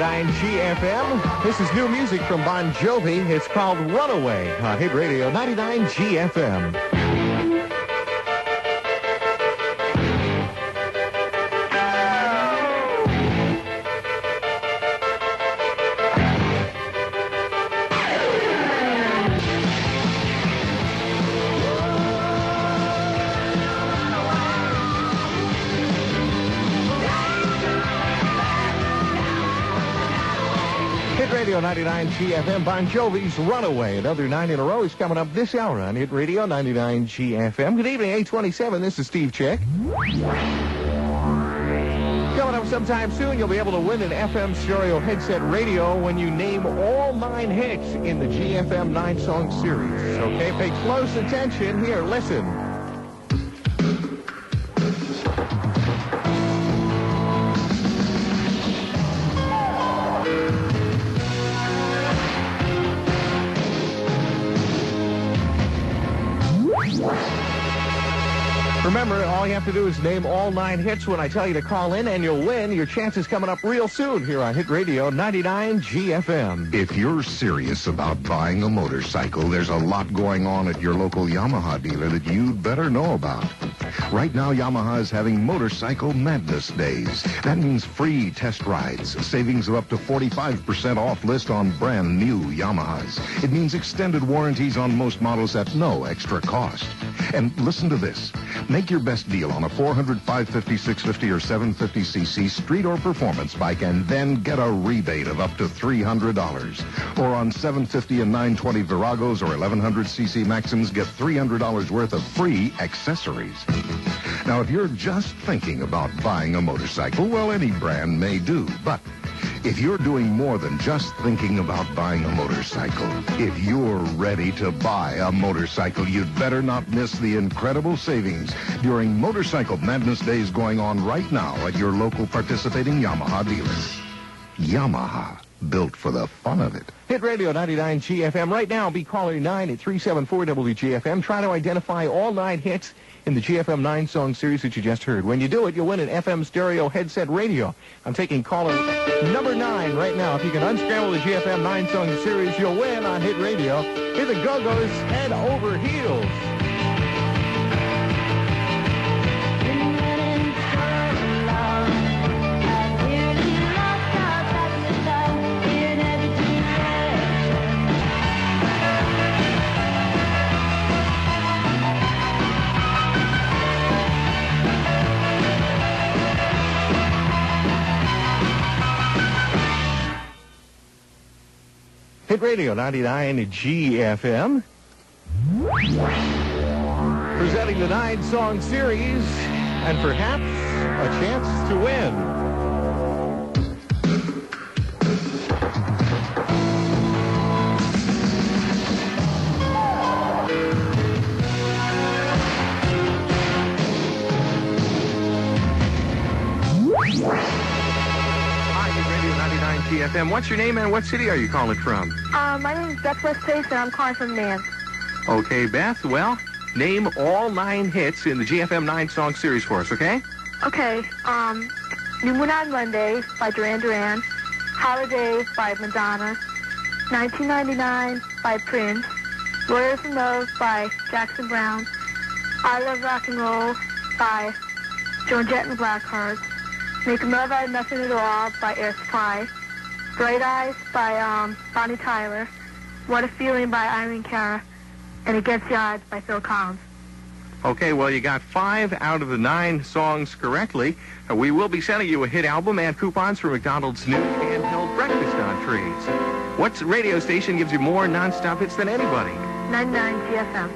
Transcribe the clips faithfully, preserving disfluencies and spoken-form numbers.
ninety-nine G F M. This is new music from Bon Jovi. It's called Runaway on Hit Radio ninety-nine G F M. Radio ninety-nine G F M, Bon Jovi's Runaway. Another nine in a row is coming up this hour on Hit Radio ninety-nine G F M. Good evening, eight twenty-seven. This is Steve Chick. Coming up sometime soon, you'll be able to win an F M stereo headset radio when you name all nine hits in the G F M nine-song series. Okay, pay close attention. Here, listen. Remember, all you have to do is name all nine hits when I tell you to call in, and you'll win. Your chance is coming up real soon here on Hit Radio ninety-nine G F M. If you're serious about buying a motorcycle, there's a lot going on at your local Yamaha dealer that you'd better know about. Right now, Yamaha is having Motorcycle Madness Days. That means free test rides, savings of up to forty-five percent off list on brand new Yamahas. It means extended warranties on most models at no extra cost. And listen to this. Make your best deal on a four hundred, five fifty, six fifty, or seven fifty c c street or performance bike and then get a rebate of up to three hundred dollars. Or on seven fifty and nine twenty Viragos or eleven hundred c c Maxims, get three hundred dollars worth of free accessories. Now, if you're just thinking about buying a motorcycle, well, any brand may do. But if you're doing more than just thinking about buying a motorcycle, if you're ready to buy a motorcycle, you'd better not miss the incredible savings during Motorcycle Madness Days going on right now at your local participating Yamaha dealers. Yamaha, built for the fun of it. Hit Radio ninety-nine G F M. Right now, be caller nine at three seven four W G F M. Try to identify all nine hits in the G F M nine-song series that you just heard. When you do it, you'll win an F M stereo headset radio. I'm taking caller number nine right now. If you can unscramble the G F M nine-song series, you'll win on Hit Radio. Here the Go-Go's Head Over Heels. Hit Radio ninety-nine G F M. Presenting the nine-song series, and perhaps a chance to win. G F M. What's your name and what city are you calling from? Uh, my name is Beth Westpace, and I'm calling from Nance. Okay, Beth. Well, name all nine hits in the G F M nine-song series for us, okay? Okay. Um, New Moon on Monday by Duran Duran. Holiday by Madonna. nineteen ninety-nine by Prince. Lawyers in Love by Jackson Brown. I Love Rock and Roll by Joan Jett and the Blackhearts. Make a Love Out of Nothing at All by Air Supply. Bright Eyes by um, Bonnie Tyler. What a Feeling by Irene Cara. And Against the Odds by Phil Collins. Okay, well, you got five out of the nine songs correctly. Uh, we will be sending you a hit album and coupons for McDonald's new handheld breakfast entrees. What radio station gives you more nonstop hits than anybody? ninety-nine G F M.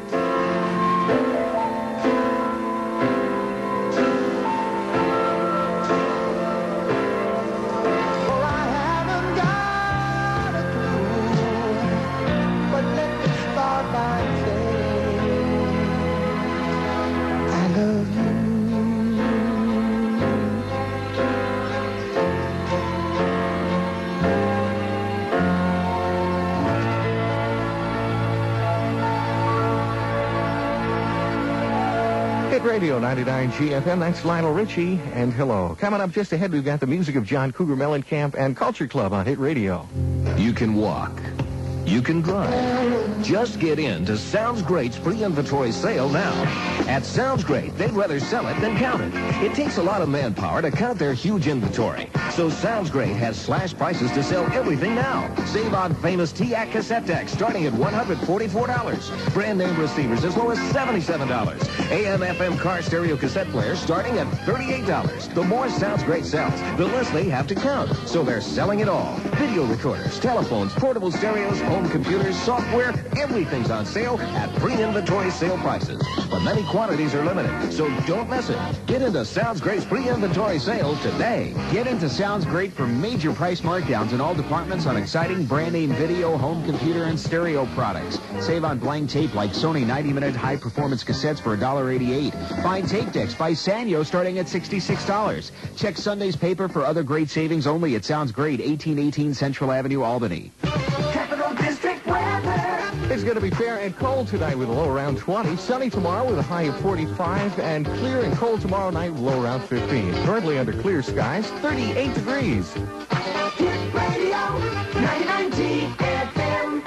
Hit Radio ninety-nine G F M. That's Lionel Richie, and hello. Coming up just ahead, we've got the music of John Cougar Mellencamp and Culture Club on Hit Radio. You can walk. You can drive. Just get in to Sounds Great's pre-inventory sale now. At Sounds Great, they'd rather sell it than count it. It takes a lot of manpower to count their huge inventory. So Sounds Great has slash prices to sell everything now. Save on famous T A C cassette decks starting at one hundred forty-four dollars. Brand name receivers as low as seventy-seven dollars. A M F M car stereo cassette players starting at thirty-eight dollars. The more Sounds Great sells, the less they have to count. So they're selling it all. Video recorders, telephones, portable stereos, home computers, software, everything's on sale at pre-inventory sale prices. But many quantities are limited, so don't miss it. Get into Sounds Great's pre-inventory sale today. Get into Sounds Great for major price markdowns in all departments on exciting brand name video, home computer, and stereo products. Save on blank tape like Sony ninety minute high-performance cassettes for one dollar eighty-eight. Find tape decks by Sanyo starting at sixty-six dollars. Check Sunday's paper for other great savings only at Sounds Great, eighteen eighteen Central Avenue, Albany. Capital District weather. It's going to be fair and cold tonight with a low around twenty. Sunny tomorrow with a high of forty-five. And clear and cold tomorrow night with a low around fifteen. Currently under clear skies, thirty-eight degrees. Hit Radio ninety-nine G F M.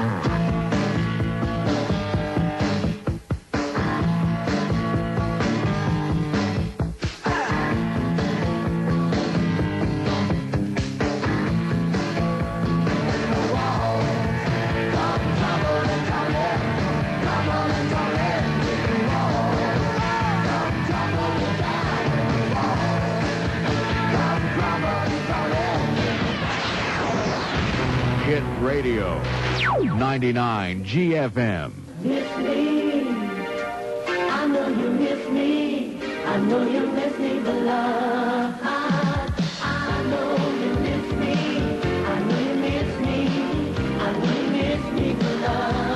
Hit Radio ninety-nine G F M. Miss me, I know you miss me. I know you miss me, but love. I know you miss me. I know you miss me. I know you miss me, but love.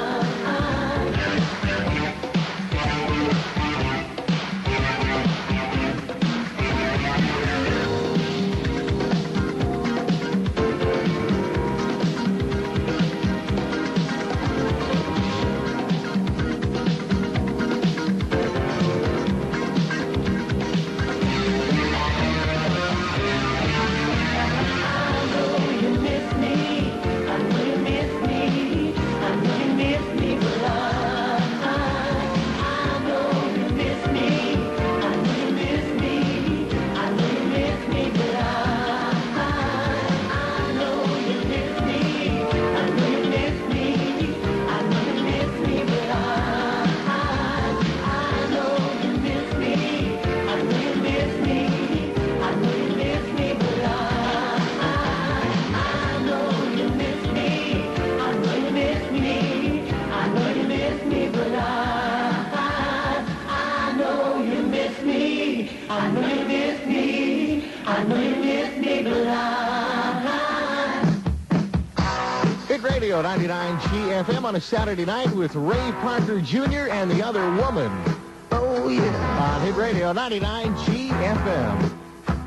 Radio ninety-nine G F M on a Saturday night with Ray Parker Junior and the Other Woman. Oh, yeah. On Hit Radio ninety-nine G F M.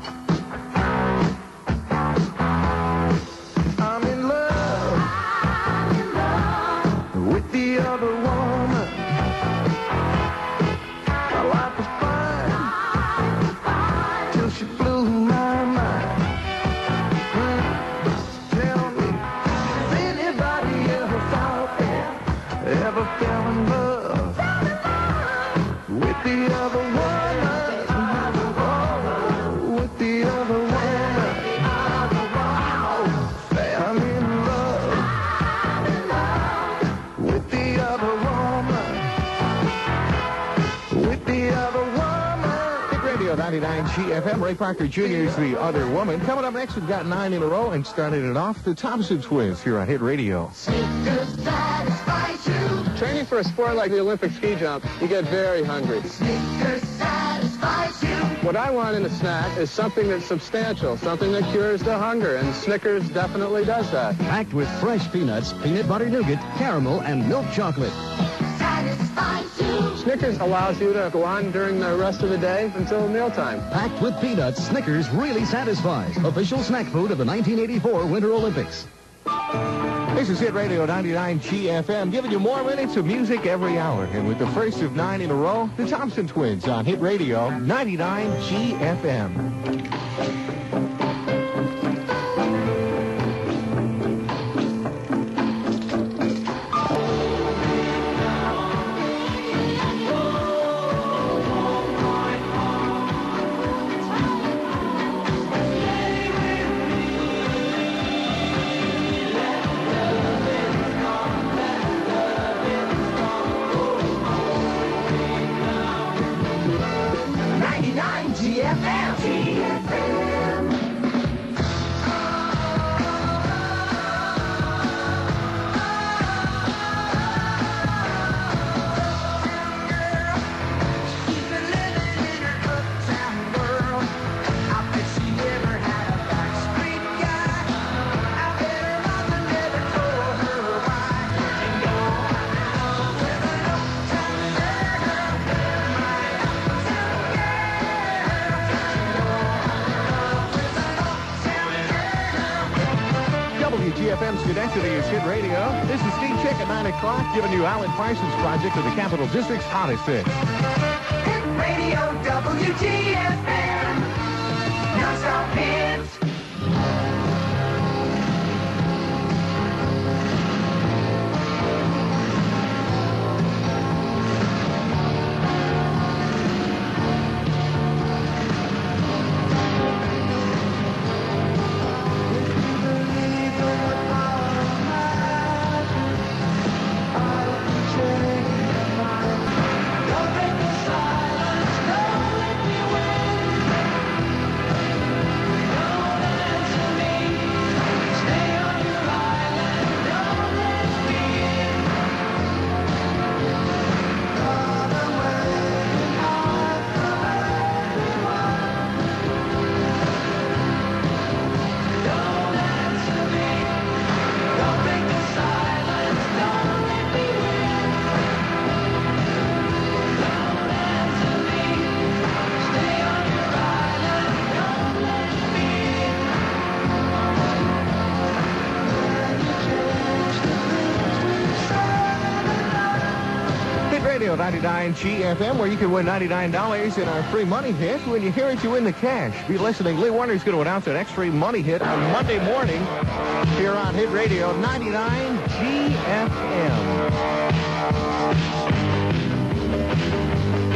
I'm in love. I'm in love with the other woman. My life was fine till she blew my mind. Tell me, has anybody ever thought that, ever fell in love with the other woman? With the other woman. I'm in love with the other woman. With the other woman. Hit Radio ninety-nine G F M. Ray Parker Junior is the Other Woman. Coming up next, we've got nine in a row and started it off, the Thompson Twins here on Hit Radio. Snickers satisfies you. Training for a sport like the Olympic ski jump, you get very hungry. Snickers satisfies you. What I want in a snack is something that's substantial, something that cures the hunger, and Snickers definitely does that. Packed with fresh peanuts, peanut butter nougat, caramel, and milk chocolate. Satisfies you. Snickers allows you to go on during the rest of the day until mealtime. Packed with peanuts, Snickers really satisfies. Official snack food of the nineteen eighty-four Winter Olympics. This is Hit Radio ninety-nine G F M, giving you more minutes of music every hour. And with the first of nine in a row, the Thompson Twins on Hit Radio ninety-nine G F M. G F M. G F M. She's been living in her uptown world. I bet she never had a backstreet guy. I bet her mother never told her why. And go with an uptown girl, my uptown W G F M Schenectady is Hit Radio. This is Steve Chick at nine o'clock, giving you Alan Parsons' project of the Capital District's hottest hits. Hit Radio W G F M. Non-stop hits. Radio ninety-nine G F M, where you can win ninety-nine dollars in our free money hit. When you hear it, you win the cash. Be listening. Lee Warner's going to announce an extra money hit on Monday morning here on Hit Radio ninety-nine G F M.